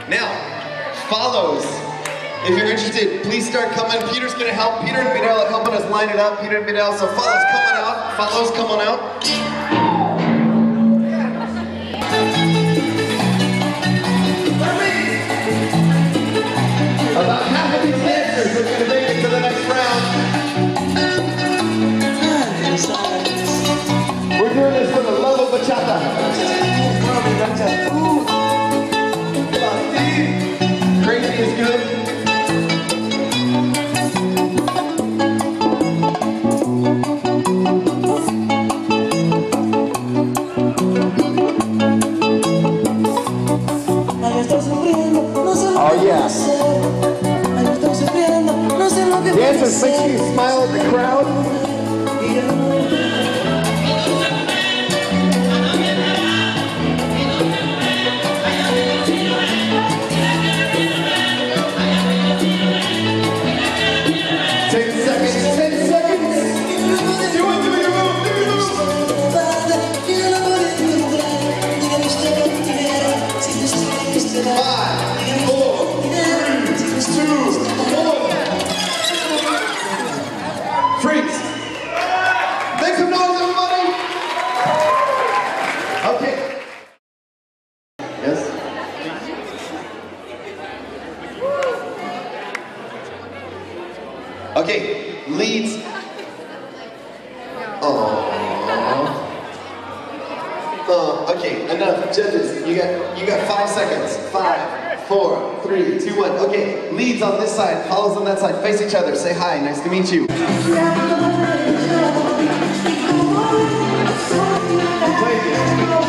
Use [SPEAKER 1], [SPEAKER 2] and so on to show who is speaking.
[SPEAKER 1] Now, follows. If you're interested, please start coming. Peter's gonna help. Peter and Vidal are helping us line it up. Peter and Vidal, so follows, come on out. Follows, come on out. About half of these dancers are gonna make it to the next round. We're doing this for the love of bachata. Crazy is good. Oh yeah. Dancers, make sure you smile at the crowd. 10 seconds, 10 seconds. Do it, do your move, do your move. 5, 4, 3, 2, 1. Freeze. Make some noise, everybody. Okay. Yes? Okay, leads. Okay, enough. Judges, you got 5 seconds. 5, 4, 3, 2, 1. Okay, leads on this side, follows on that side. Face each other. Say hi. Nice to meet you. Play